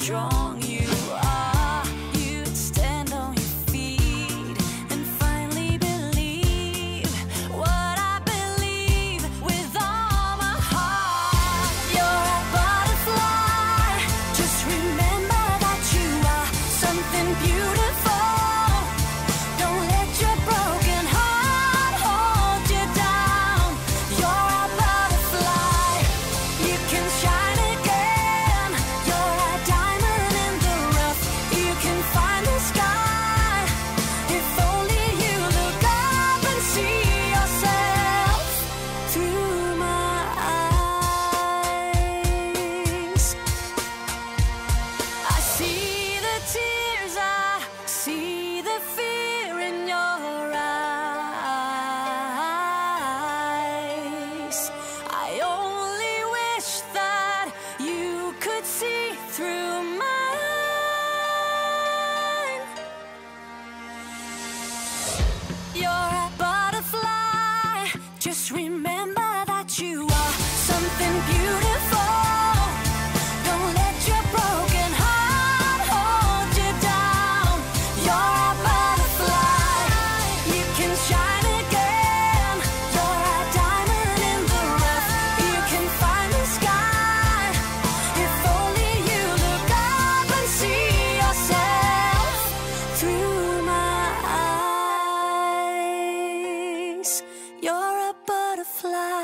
strong you are. You'd stand on your feet and finally believe what I believe with all my heart. You're a butterfly, just remember that you are something beautiful. Don't let your broken heart hold you down. You're a butterfly, you can shine again. You're a diamond in the rough, you can find the sky. If only you look up and see yourself through my eyes. I see the tears, I see the fear in your eyes. I only wish that you could see through mine. You're a butterfly, just remember that you are something beautiful. Don't let your broken heart hold you down. You're a butterfly, you can shine again. You're a diamond in the rough, you can find the sky. If only you look up and see yourself through my eyes. You're a butterfly.